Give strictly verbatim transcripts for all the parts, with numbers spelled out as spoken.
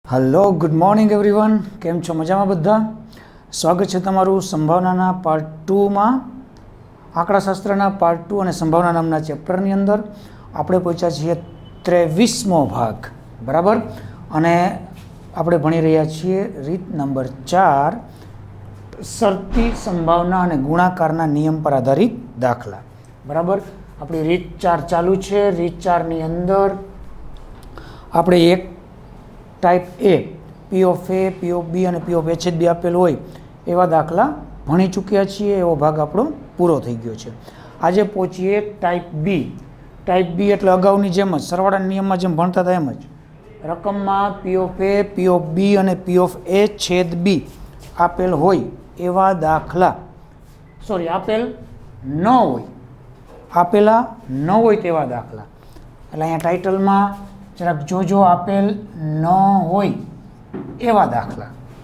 Hello good morning everyone केम छो मजा में बधा स्वागत है तमारू संभावना पार्ट टू में आंकड़ाशास्त्र पार्ट टू और संभावना नामना चेप्टर अंदर आपणे पहुंचा छे तेवीसमो भाग बराबर अने आपणे भणी रह्या छीए रीत नंबर चार शर्ती संभावना और गुणाकारना नियम पर आधारित दाखला बराबर। आपणी रीत चार चालू है। रीत चार नी अंदर आपणे एक type A P of A P of B और P of H H B आपेल होय एवा दाखला भणी चूक्या छीए। एवो भाग आपणो पूरो थई गयो छे। आजे पहोंचीए टाइप बी। टाइप बी एटले अगाउनी जेम ज सरवाळा नियममां जेम भणता हता एम ज रकममां P of A P of B और पी ऑफ ए छेद बी आपेल होय एवा दाखला सॉरी आपेल न होय आपेला न होय तेवा दाखला एटले अहींया टाइटलमां जराक जोजो आपेल न होय एवा दाखला।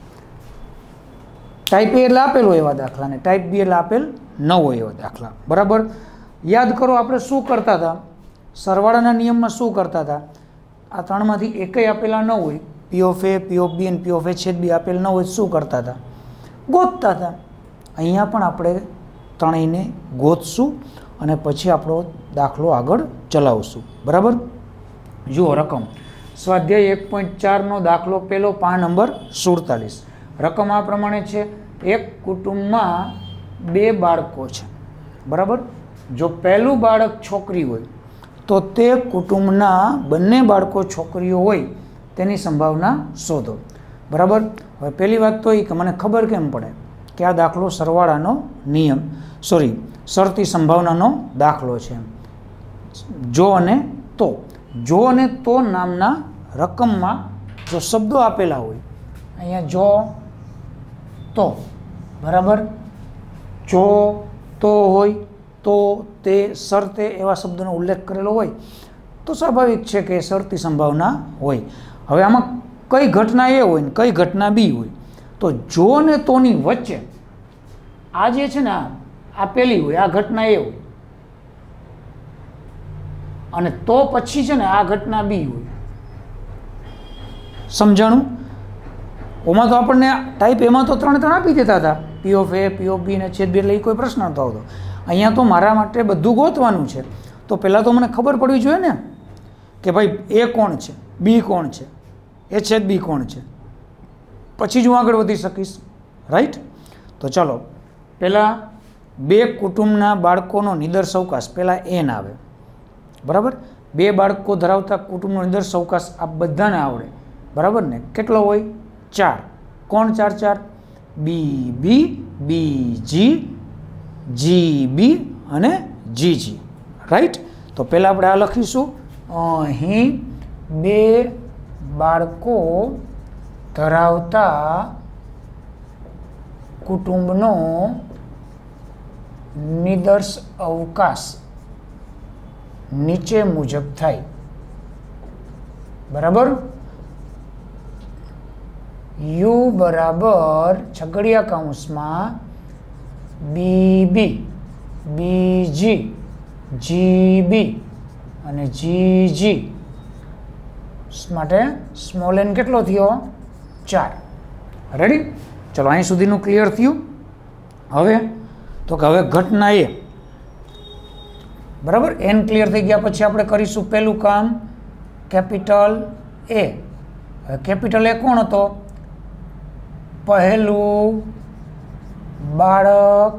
टाइप ए एटले आपेल होय एवा दाखला ने टाइप बी एटले आपेल न होय एवा दाखला बराबर। याद करो आपणे शुं करता था सरवाळाना नियममां शुं करता था आ त्रणमांथी एकेय आपेला न होय P of A P of B अने पी ऑफ ए छेद बी आपेल न होय शुं करता था गोतता था। अहींया पण आपणे त्रणेयने गोतशुं अने पछी आपणो दाखलो आगळ चलावशुं बराबर। जुओ रकम स्वाध्याय एक पॉइंट चार नो दाखलो पहलो पान नंबर सुड़तालीस। रकम आ प्रमाणे छे एक कुटुंब में बे बाळको छे बराबर। जो पहलू बाळक छोकरी होय तो ते कुटुंबना बंने बाळको छोकरीओ होय तेनी संभावना शोधो बराबर। हवे पहली बात तो ई के मने खबर केम पड़े कि आ दाखलो सरवाळानो नियम सॉरी शर्ती संभावनानो दाखलो छे। जो अने तो जो ने तो नामना रकम में जो शब्दों आपेला होय अहींया जो तो बराबर जो तो होय तो ते शर्ते एवा शब्दों उल्लेख करेलो होय तो स्वाभाविक है कि शर्ती संभावना होय। हवे आमां कई घटना ए होय ने कई घटना बी होय तो जो ने तो नी वच्चे आ जे छे ने आपेली होय आ घटना ए होय અને તો પછી છે ને આ ઘટના બી હોય સમજાણું। ઓમાં તો આપણને ટાઈપ એમાં તો ત્રણ ત્રણ આપી દેતા હતા પી ઓફ એ પી ઓફ બી ને છેદ બી એટલે કોઈ પ્રશ્ન નતો આવતો। અહીંયા તો મારા માટે બધું ગોતવાનું છે તો પહેલાં તો મને ખબર પડવી જોઈએ ને કે ભાઈ એ કોણ છે બી કોણ છે એ છેદ બી કોણ છે પછી જ હું આગળ વધી શકીશ રાઈટ। તો ચાલો પહેલાં બે કુટુંબના બાળકોનો નિદર્શ અવકાશ પહેલાં એન આવે बराबर। बे बाळको धरावता कुटुंबनो निदर्श अवकाश आ बधाने आवडे बराबर ने केटलो होय चार। कोण चार चार B B B G G B अने जी जी राइट। तो पहला आपणे आ लखीशुं अहीं बे बाळको धरावता कुटुंबनो निदर्श अवकाश नीचे मुजब थाय बराबर। यू बराबर छगड़िया काउंस में B B B G G B अने जी जी माटे स्मॉल एन केटलो थयो चार। रेडी चलो अहीं सुधीनुं क्लियर थयुं। हवे तो कि हवे घटना ए बराबर एन क्लियर थी गया पछी आपणे करीशुं पहलू काम कैपिटल ए। कैपिटल ए कोण हतो पहलू बाळक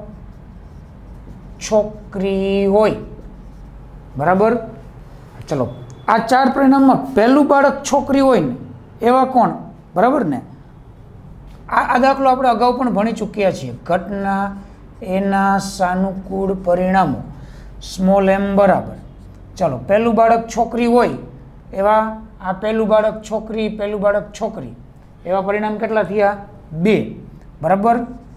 छोकरी होय बराबर। चलो आ चार परिणाम में पहलू बाळक छोकरी होय ने एवा कोण बराबर ने आ आ दाखलो आपणे अगाऊ पण भणी चूक्या छीए। घटना एना सानुकूल परिणामों स्मॉल एम बराबर। चलो पहलू बाळक छोकरी होय एवा आ पहलू बाळक छोकरी पहलू बाळक छोकरी एवा परिणाम केटला थया बे बराबर।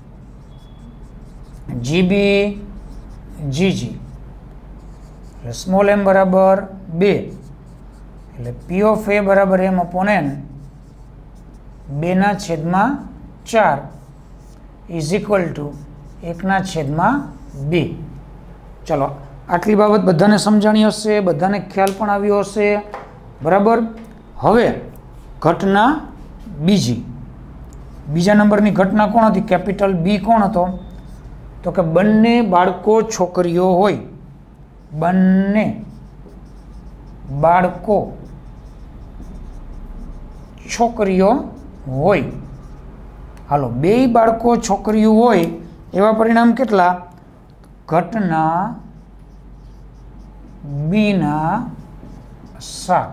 G B G G small m बराबर बे एटले पी ऑफ ए बराबर एम अपॉन एन बे ना छेद में चार इज इक्वल टू एक ना छेद में बे। चलो आटली बाबत बधाने समझाणी हशे बधाने ख्याल पण आव्यो हशे बराबर। हवे घटना बीजी बीजा नंबरनी घटना कोण हती? केपिटल बी कोण हतो? तो के बंने बाळको छोकरीओ होय, बंने बाळको छोकरीओ होय। हालो बेय बाळको छोकरीओ होय एवा परिणाम केटला? घटना बी ना सात।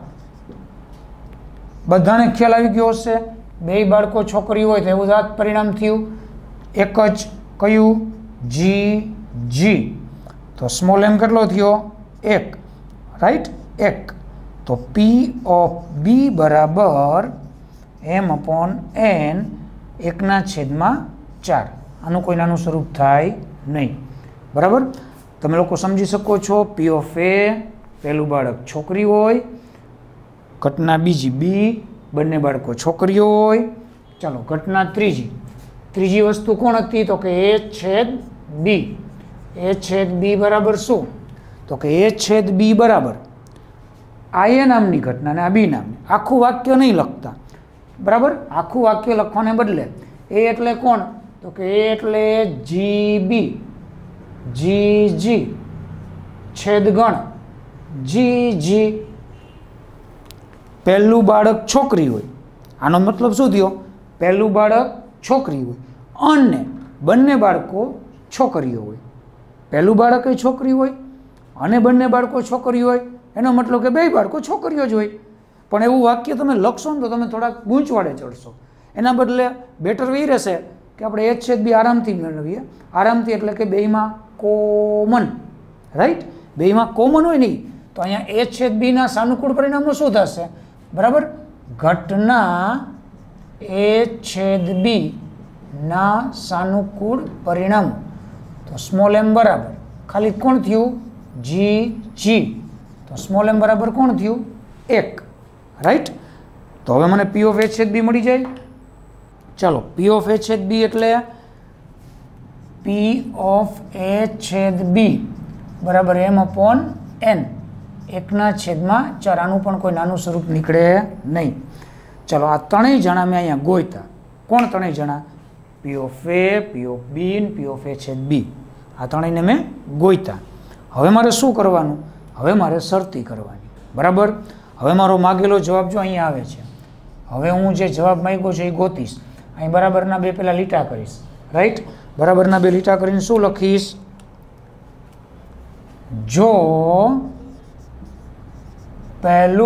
बधाने ख्याल आवी गयो हशे बेय बाळको छोकरीओ होय तो एवुं ज परिणाम थयुं। एक ज कयुं? जी जी। तो स्मॉल एम केटलो थयो? एक, राइट, एक। तो पी ऑफ बी बराबर एम अपॉन एन एक ना छेद में चार। आनु कोई नानु स्वरूप थाय नहीं, बराबर। तमे लोको समझी सको छो। पी ऑफ ए पहलू बाळक छोकरी होय, घटना बीजी बी बंने बाळको छोकरीओ होय। चलो घटना त्रीजी, त्रीजी वस्तु कोण हती? तो के ए छेद बी। ए छेद बी बराबर शू? तो के ए छेद बी बराबर आ ए नामनी घटना ने आ बी नामनी। आखुं वाक्य नहीं लखता, बराबर। आखुं वाक्य लखवाने बदले ए एटले कोण? तो के ए एटले जी बी, जी जी छेद गण जी जी। पहलू बाळक छोकरी होय, आनो मतलब शुं थयो? पहलू बाळक छोकरी होय अने बंने बाळको छोकरीओ होय। पहलू बाळक ए छोकरी होय अने बंने बाळको छोकरी होय एनो मतलब के बेय बाळको छोकरीओ ज होय। पण एवुं वाक्य तमे लखशो तो तमे थोड़ा गूंचवाड़े चढ़शो। एना बदले बेटर एवी रहेशे के आपणे ए छेद बी आरामथी मेळवीए। आरामथी एटले के बेयमां कॉमन, राइट, बेयमां कॉमन होय नहीं तो अहींया ए छेद बी ना सानुकूल परिणामो शुं थशे? बराबर। घटना ए छेद बी ना सानुकूल परिणाम। तो स्मॉल एम बराबर खाली कोण थयुं? जी जी। तो स्मॉल एम बराबर कोण थयुं? एक, राइट। तो हवे मने पी ऑफ ए छेद बी मळी जाय। चलो पी ऑफ ए छेद बी एटले पी ऑफ ए छेद बी बराबर एम अपॉन एन एक ना छेद में चार। आनु पण कोई नानु स्वरूप निकळे नहीं। चलो आ त्रणेय जणा मैं अहींया गोयता। कोण त्रणेय जणा? P of A, P of B ने पी ऑफ ए छेद बी। आ त्रणेयने मैं गोयता। हवे मारे शुं करवानुं? हवे मारे शरती करवानी, बराबर। हवे मारो मागेलो जवाब जो अहींया आवे छे। हवे हूँ जे जवाब माग्यो छे ए गोतीश। अहीं बराबरना बे पेला लीटा करीश, राइट। बराबरना बे लीटा करीने शुं लखीश? जो पहलू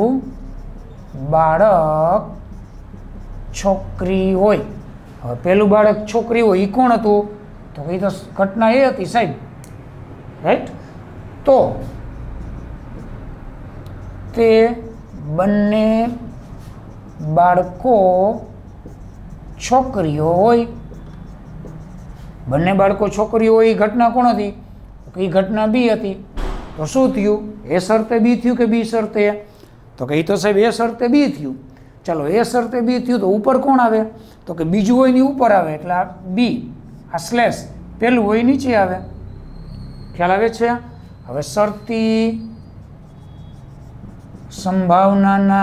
बाळक छोकरी होय। हवे पहलू बाळक छोकरी होय ई कोण हतुं? तो ई तो घटना ए हती साहेब, राइट। तो ते बंने बाळको छोकरीओ होय। बंने बाळको छोकरीओ होय ई घटना कोण हती? तो ई घटना बी हती। तो शुं थयुं? ए शर्ते बी थयुं के बी शर्ते? तो के तो साहेब ए शर्ते बी थयुं। चलो ए शर्ते बी थयुं तो ऊपर कोण आवे? तो के बीजू होय नी ऊपर आवे एटले आ बी। आ स्लेश पेलू होय नीचे आवे। ख्याल आवे छे? हवे शर्ती संभावनाना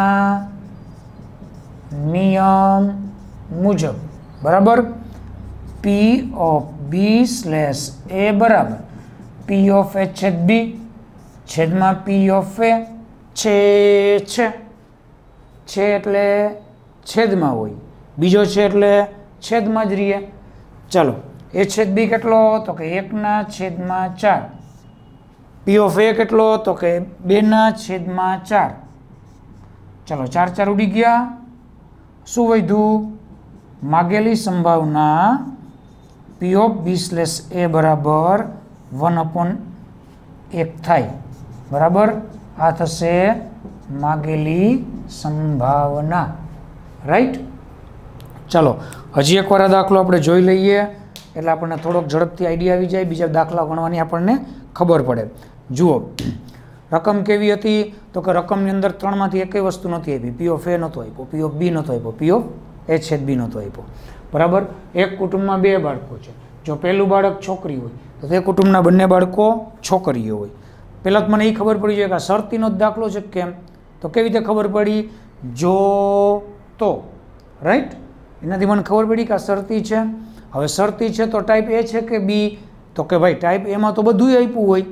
नियम मुजब, बराबर, P of B slash A बराबर पी ऑफ ए छेद बी छेद में पी ऑफ ए छे छे छे एटले छेद में होय, बीजो छे एटले छेद में ज रहीए। चलो ए छेद बी केटलो? तो के एक ना छेद में चार। पी ऑफ ए केटलो? तो के बे ना छेद में चार। चलो चार चार उड़ी गया। शुं वध्युं? मागेली संभावना P of B slash A बराबर वन अपॉन एक थाय, बराबर। आ थशे मागेली संभावना, राइट। चलो हजी एक वार दाखलो आपणे जोई लईए एटले आपणे थोड़ोक झड़पथी आइडिया आवी जाय, बीजा दाखला गणवानी आपणे खबर पड़े। जुओ रकम केवी हती? तो कि रकमनी अंदर त्रणमांथी एकेय वस्तु नहोती आपी। पी ऑफ ए नहोतो आप्यो, पी ऑफ बी नहोतो आप्यो, पी ऑफ ए छेद बी नहोतो आप्यो, बराबर। एक कुटुंबमां बे बाळको छे। जो पहेलुं बाळक छोकरी होय तो ते कुटुंबना बंने बाळको छोकरीओ होय। पहेला तो मने ए खबर पड़ी जाय के आ शर्तीनो दाखलो छे केम? तो केवी रीते खबर पड़ी? जो तो રાઈટ? એનાથી મને ખબર પડી કે આ શરતી છે. હવે શરતી છે તો ટાઈપ એ છે કે બી? તો કે ભાઈ ટાઈપ એમાં તો બધું આપ્યું હોય,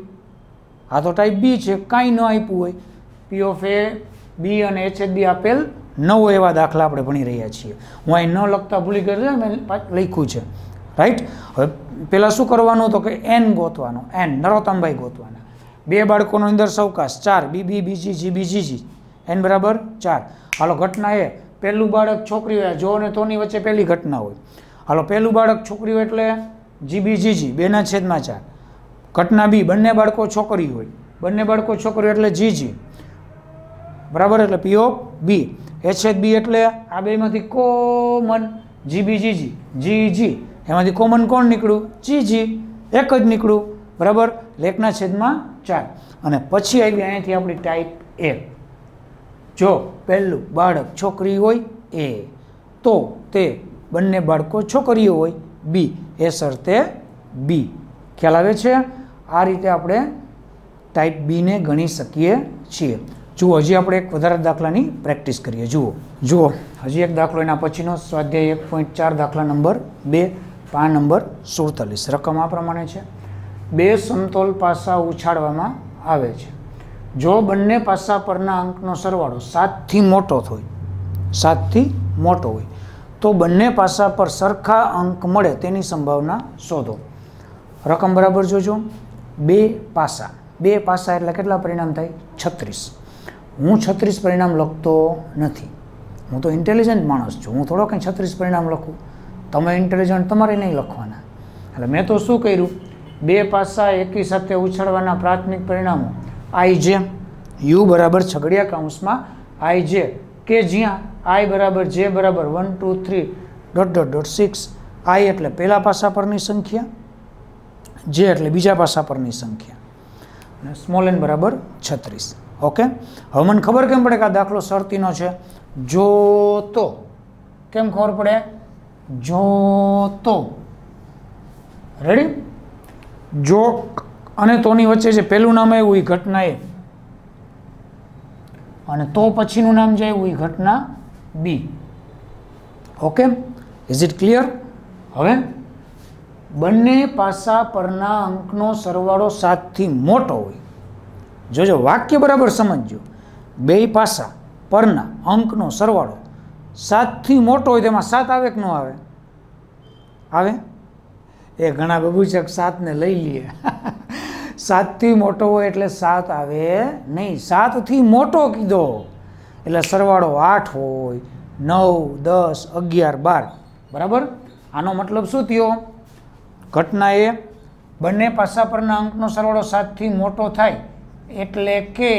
આ તો ટાઈપ બી છે, કાંઈ ન આપ્યું હોય. પી ઓફ એ બી અને એચ એચ બી આપેલ નવ એવા દાખલા આપણે ભણી રહ્યા છીએ. હું અહીં ન લખતા ભૂલી ગયો, મેં લખ્યું છે, રાઈટ? હવે પહેલાં શું કરવાનું તો કે એન ગોતવાનો, એન નરોત્તમભાઈ ગોતવાના. બે બાળકોનો અંદર સવકાશ ચાર, બી બી બીજી જી બીજી જી, એન બરાબર ચાર. હાલો ઘટના એ પહેલું બાળક છોકરી હોય, જો અને તોની વચ્ચે પહેલી ઘટના હોય. હાલો પહેલું બાળક છોકરી હોય એટલે જી બી જી જી, બેના છેદમાં ચાર. ઘટના બી બંને બાળકો છોકરી હોય, બંને બાળકો છોકરી એટલે જી જી, બરાબર? એટલે P of B. H H B એટલે આ બેમાંથી કોમન જી બી જી જી, જી જી, એમાંથી કોમન કોણ નીકળ્યું? જી જી, એક જ નીકળ્યું, બરાબર? એકના છેદમાં ચાર. અને પછી આવી અહીંયાથી આપણી ટાઈપ એ. જો પહેલું બાળક છોકરી હોય એ, તો તે બંને બાળકો છોકરીઓ હોય બી, એ શરતે બી. ખ્યાલ આવે છે? આ રીતે આપણે ટાઈપ બીને ગણી શકીએ છીએ. જુઓ, હજી આપણે એક વધારે દાખલાની પ્રેક્ટિસ કરીએ. જુઓ જુઓ હજી એક દાખલો, એના પછીનો સ્વાધ્યાય એક પોઈન્ટ ચાર, દાખલા નંબર બે, પાન નંબર સુડતાલીસ. રકમ આ પ્રમાણે છે. બે સમતોલ પાસા ઉછાળવામાં આવે છે. જો બંને પાસા પરના અંકનો સરવાળો સાતથી મોટો હોય, સાતથી મોટો હોય તો બંને પાસા પર સરખા અંક મળે તેની સંભાવના શોધો. રકમ બરાબર જોજો. બે પાસા, બે પાસા એટલે કેટલા પરિણામ થાય? છત્રીસ. હું છત્રીસ પરિણામ લખતો નથી, હું તો ઇન્ટેલિજન્ટ માણસ છું, હું થોડો કંઈ છત્રીસ પરિણામ લખું. તમે ઇન્ટેલિજન્ટ તમારે નહીં લખવાના. એટલે મેં તો શું કર્યું, બે પાસા એકી સાથે ઉછાળવાના પ્રાથમિક પરિણામો આઈ જે, યુ બરાબર છગડિયા કૌંસમાં આઈ જે, કે જ્યાં આઈ બરાબર જે બરાબર one two three dot dot dot six. I એટલે પહેલા પાસા પરની સંખ્યા, જે એટલે બીજા પાસા પરની સંખ્યા, અને સ્મોલ એન બરાબર છત્રીસ. ઓકે, હવે મને ખબર કેમ પડે કે આ દાખલો શરતીનો છે? જો તો કેમ ખબર પડે? જો તો, રેડી? જો અને તોની વચ્ચે જે પહેલું નામ આવ્યું એ ઘટના એ, અને તો પછીનું નામ જે આવ્યું એ ઘટના B. Okay, is it clear? હવે બંને પાસા પરના અંકનો સરવાળો સાતથી મોટો હોય. જોજો, વાક્ય બરાબર સમજજો. બે પાસા પરના અંકનો સરવાળો સાતથી મોટો હોય, તેમાં સાત આવે કે ન આવે? આવે. એ ઘણા બબુચક સાતને લઈ લઈએ. સાતથી મોટો હોય એટલે સાત આવે નહીં, સાતથી મોટો કીધો એટલે સરવાળો આઠ હોય, નવ, દસ, અગિયાર, બાર, બરાબર? આનો મતલબ શું થયો? ઘટના એ બંને પાસા પરના અંકનો સરવાળો સાતથી મોટો થાય એટલે કે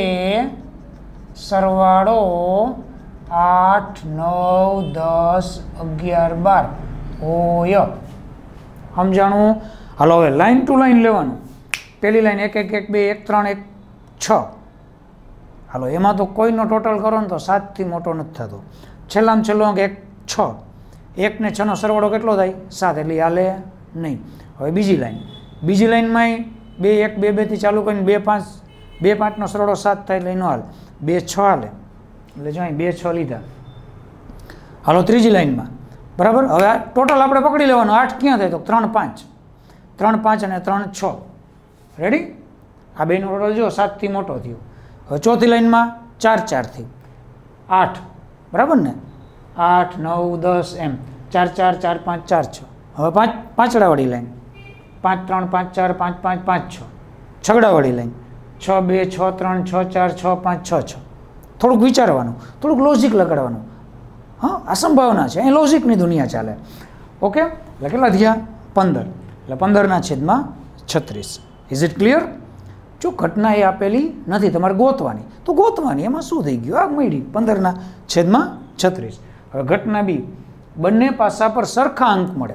સરવાળો આઠ, નવ, દસ, અગિયાર, બાર હોય. સમજાણું? હાલો હવે લાઈન ટુ લાઈન લેવાનું. પહેલી લાઈન એક એક એક, બે, એક, ત્રણ, એક, છ. હાલો એમાં તો કોઈનો ટોટલ કરો ને તો સાતથી મોટો નથી થતો. છેલ્લામાં છેલ્લો અંક એક, છ. એક ને છનો સરવાળો કેટલો થાય? સાત. એટલે હાલે નહીં. હવે બીજી લાઈન, બીજી લાઈનમાં બે એક, બે બેથી ચાલુ કરીને બે પાંચ, બે પાંચનો સરવાળો સાત થાય એટલે એનો હાલ. બે છ હાલે, એટલે જો અહીં બે છ લીધા. હાલો ત્રીજી લાઈનમાં, બરાબર? હવે આ ટોટલ આપણે પકડી લેવાનું. આઠ ક્યાં થાય? તો ત્રણ પાંચ, ત્રણ પાંચ અને ત્રણ છ. રેડી? આ બેનો ટોટલ જો સાતથી મોટો થયો. હવે ચોથી લાઈનમાં ચાર ચારથી આઠ, બરાબર ને? આઠ, નવ, દસ, એમ ચાર ચાર, ચાર પાંચ, ચાર છ. હવે પાંચ પાંચડાવાળી લાઈન, પાંચ ત્રણ, પાંચ ચાર, પાંચ પાંચ, પાંચ છ. છગડાવાળી લાઈન, છ બે, છ ત્રણ, છ ચાર, છ પાંચ, છ છ. થોડુંક વિચારવાનું, થોડુંક લોજિક લગાડવાનું. હા, આ સંભાવના છે, અહીં લોજિકની દુનિયા ચાલે. ઓકે, એટલે કેટલા થયા? પંદર. એટલે પંદરના છેદમાં છત્રીસ. Is it clear? જો ઘટના એ આપેલી નથી, તમારે ગોતવાની તો ગોતવાની, એમાં શું થઈ ગયું? આ મળી પંદરના છેદમાં છત્રીસ. હવે ઘટના બી, બંને પાસા પર સરખા અંક મળે.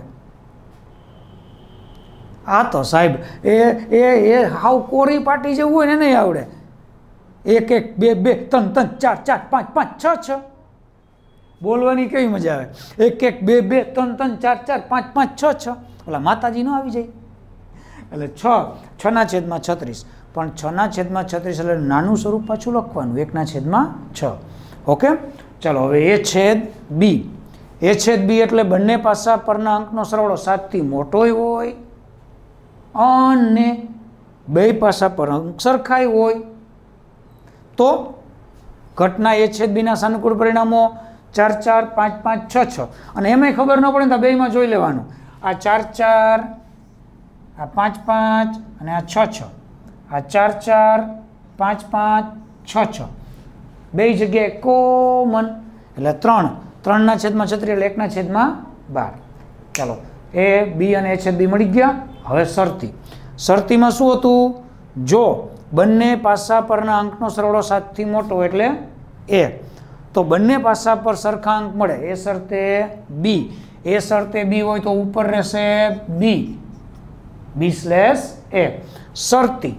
આ તો સાહેબ એ એ એ હાવ કોરી પાટી જેવું હોય ને નહીં આવડે. એક એક, બે બે, ત્રણ ત્રણ, ચાર ચાર, પાંચ પાંચ, છ છ. બોલવાની કેવી મજા આવે! એક એક, બે બે, ત્રણ ત્રણ, ચાર ચાર, પાંચ પાંચ, છ છ. ઓલા માતાજી ન આવી જાય. એટલે છ, છના છેદમાં છત્રીસ. પણ છના છેદમાં છત્રીસ એટલે નાનું સ્વરૂપ પાછું લખવાનું, એકના છેદમાં છ. ઓકે, ચાલો હવે એ છેદ બી, એ છેદ બી એટલે બંને પાસા પરના અંકનો સરવાળો સાતથી મોટો હોય અને બે પાસા પર અંક સરખાઈ હોય તો ઘટના એ છેદ બીના સાનુકૂળ પરિણામો ચાર ચાર પાંચ પાંચ છ છ અને એમાંય ખબર ન પડે તો બેમાં જોઈ લેવાનું આ ચાર ચાર આ પાંચ પાંચ અને આ છ છ આ ચાર ચાર પાંચ પાંચ છ છ બે જગ્યાએ કોમન એટલે ત્રણ ત્રણના છેદમાં છત્રીસ એટલે એકના છેદમાં બાર. ચાલો એ બી અને એ છેદ બી મળી ગયા. હવે શરતી શરતીમાં શું હતું? જો બંને પાસા પરના અંકનો સરવાળો સાતથી મોટો એટલે એ, તો બંને પાસા પર સરખા અંક મળે એ શરતે બી, એ શરતે બી હોય તો ઉપર રહેશે બી, બી સ્લેશ એ. શરતી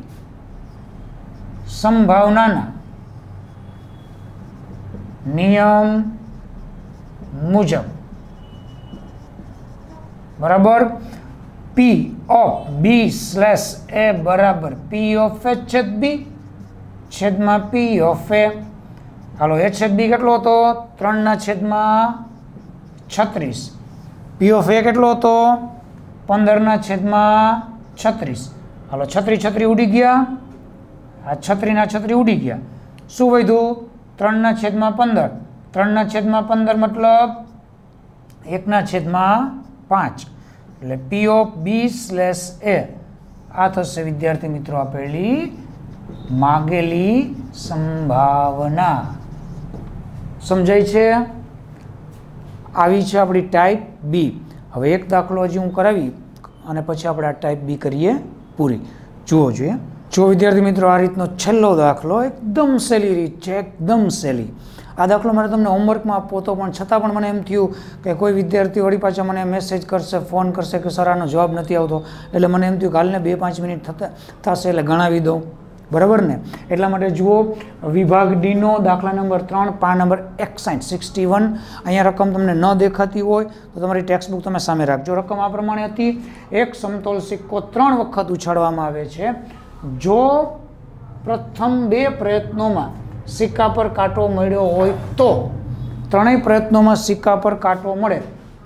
સંભાવનાના નિયમ મુજબ બરાબર પી ઓફ બી સ્લેશ એ બરાબર પી ઓફ એ છેદ બી છેદમાં પી ઓફ એ. હાલો એ છેદ બી કેટલો હતો? ત્રણના છેદમાં છત્રીસ. પી ઓફ એ કેટલો હતો? પંદરના છેદમાં છત્રીસ. હાલો છત્રી છત્રી ઉડી ગયા, આ છત્રીના છત્રી ઉડી ગયા. શું વધ્યું? ત્રણના છેદમાં પંદર. ત્રણના છેદમાં પંદર મતલબ એકના છેદમાં પાંચ એટલે પી ઓફ બી સ્લેશ એ. આ થશે વિદ્યાર્થી મિત્રો આપેલી માગેલી સંભાવના. સમજાય છે? આવી છે આપણી ટાઈપ બી. હવે એક દાખલો હજી હું કરાવી અને પછી આપણે આ ટાઈપ બી કરીએ પૂરી. જુઓ જોઈએ. જો વિદ્યાર્થી મિત્રો આ રીતનો છેલ્લો દાખલો એકદમ સહેલી રીત છે, એકદમ સહેલી. આ દાખલો મારે તમને હોમવર્કમાં આપવો હતો પણ છતાં પણ મને એમ થયું કે કોઈ વિદ્યાર્થી વળી પાછા મને મેસેજ કરશે, ફોન કરશે કે સર આનો જવાબ નથી આવતો, એટલે મને એમ થયું કે હાલને બે પાંચ મિનિટ થતા થશે એટલે ગણાવી દઉં. બરાબર ને? એટલા માટે જુઓ વિભાગ ડીનો દાખલા નંબર ત્રણ પાન નંબર એકસાઠ સિક્સટી વન. અહીંયા રકમ તમને ન દેખાતી હોય તો તમારી ટેક્સ્ટબુક તમે સામે રાખજો. રકમ આ પ્રમાણે હતી: એક સમતોલ સિક્કો ત્રણ વખત ઉછાળવામાં આવે છે. જો પ્રથમ બે પ્રયત્નોમાં સિક્કા પર કાંટો મળ્યો હોય તો ત્રણેય પ્રયત્નોમાં સિક્કા પર કાંટો મળે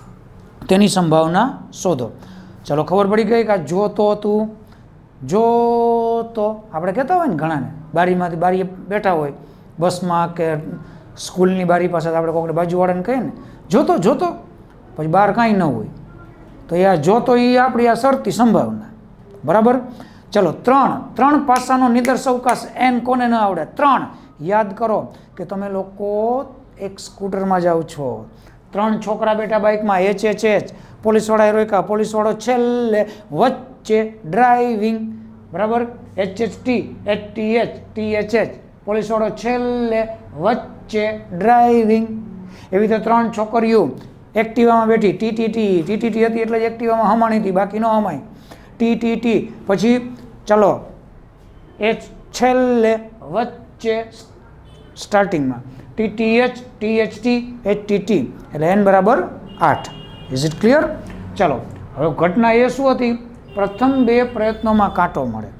તેની સંભાવના શોધો. ચલો ખબર પડી ગઈ કે આ જો તો હતું. જો તો આપણે કહેતા હોય ને ઘણાને, બારીમાંથી બારીએ બેઠા હોય બસમાં કે સ્કૂલની બારી પાસે, આપણે કોઈને બાજુવાળાને કહીએ ને જોતો જોતો, પછી બહાર કાંઈ ન હોય તો એ આ જોતો એ આપણી આ શરતી સંભાવના. બરાબર? ચલો ત્રણ ત્રણ પાસાનો નિદર્શ અવકાશ એન કોને ન આવડે? ત્રણ યાદ કરો કે તમે લોકો એક સ્કૂટરમાં જાઓ છો, ત્રણ છોકરા બેઠા બાઇકમાં, એચ એચ એચ પોલીસવાળાએ રોક્યા, પોલીસવાળો છેલ્લે વચ્ચે ડ્રાઇવિંગ. બરાબર? H H T H T H T H H પોલીસવાળો છેલ્લે વચ્ચે ડ્રાઇવિંગ. એવી રીતે ત્રણ છોકરીઓ એક્ટિવામાં બેઠી, T T T T T T હતી એટલે જ એક્ટિવામાં હમાણી હતી, બાકી ન હમાય. ટી ટી ટી પછી ચલો એ છેલ્લે વચ્ચે સ્ટાર્ટિંગમાં T T H T H T H T T એટલે એન બરાબર આઠ. Is it clear? ચલો હવે ઘટના એ શું હતી? પ્રથમ બે પ્રયત્નોમાં કાંટો મળે.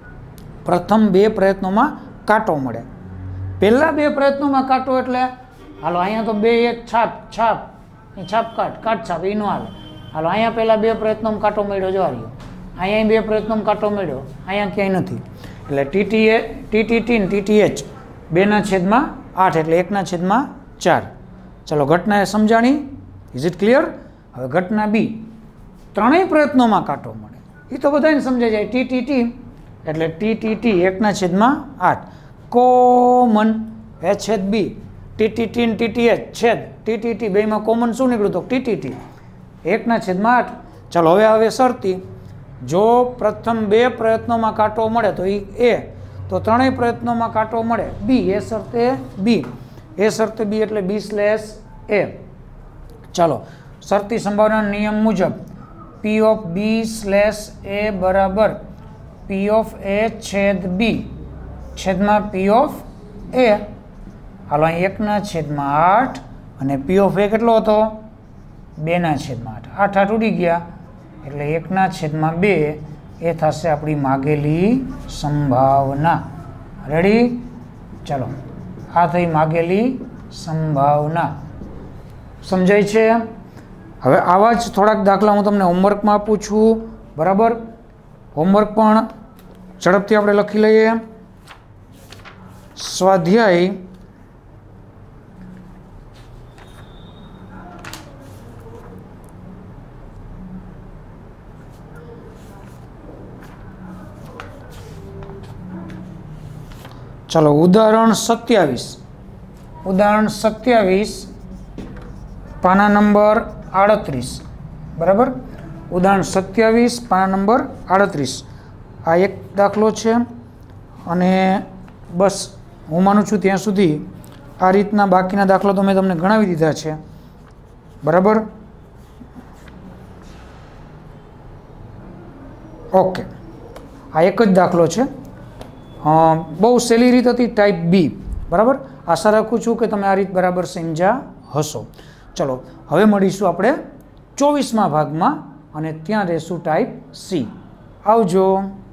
પ્રથમ બે પ્રયત્નોમાં કાંટો મળે. પહેલા બે પ્રયત્નોમાં કાંટો એટલે હાલો અહીંયા તો બે એક છાપ છાપ છાપ કાટ કાટ છાપ એ ન હાલે. હાલો અહીંયા પહેલાં બે પ્રયત્નોમાં કાંટો મળ્યો જો આવ્યો, અહીંયા બે પ્રયત્નોમાં કાંટો મળ્યો, અહીંયા ક્યાંય નથી. એટલે ટીટી એ ટીટી ટી ને ટીટી એચ બેના છેદમાં આઠ એટલે એકના છેદમાં ચાર. ચલો ઘટના એ સમજાણી. Is it clear? હવે ઘટના બી ત્રણેય પ્રયત્નોમાં કાંટો મળે એ તો બધાને સમજાઈ જાય. ટી ટી ટી એટલે ટી ટી ટી એકના છેદમાં આઠ કોમન એ છેદ બી ટી ટી ટી ને ટી ટી એચ છેદ ટી ટી ટી બેમાં કોમન શું નીકળ્યું તો ટી ટી ટી એકના છેદમાં આઠ. ચાલો હવે હવે શરતી જો પ્રથમ બે પ્રયત્નોમાં કાંટો મળે તો એ એ, તો ત્રણેય પ્રયત્નોમાં કાંટો મળે બી, એ શરતે બી, એ શરતે બી એટલે બી સ્લેશ એ. ચાલો શરતી સંભાવના નિયમ મુજબ પી ઓફ બી સ્લેશ એ બરાબર પી ઓફ એ છેદ બી છેદમાં પી ઓફ એ. હાલો અહીં એકના છેદમાં આઠ અને પી ઓફ એ કેટલો હતો? બેના છેદમાં આઠ. આઠ આઠ ઉડી ગયા એટલે એકના છેદમાં બે એ થશે આપણી માગેલી સંભાવના. રેડી? ચલો આ થઈ માગેલી સંભાવના. સમજાય છે? હવે આવા જ થોડાક દાખલા હું તમને હોમવર્કમાં આપું છું, બરાબર? હોમવર્ક પણ ઝડપથી આપણે લખી લઈએ. સ્વાધ્યાય ચાલો ઉદાહરણ સત્યાવીસ ઉદાહરણ સત્યાવીસ પાના નંબર આડત્રીસ, બરાબર? ઉદાહરણ સત્યાવીસ પાના નંબર આડત્રીસ. આ એક દાખલો છે અને બસ હું માનું છું ત્યાં સુધી આ રીતના બાકીના દાખલા તો મેં તમને ગણાવી દીધા છે, બરાબર? ઓકે, આ એક જ દાખલો છે. બહુ સહેલી રીત હતી, ટાઈપ બી, બરાબર? આશા રાખું છું કે તમે આ રીત બરાબર સમજ્યા હશો. ચલો હવે મળીશું આપણે ચોવીસમા ભાગમાં અને ત્યાં રહેશું ટાઈપ સી. આવજો.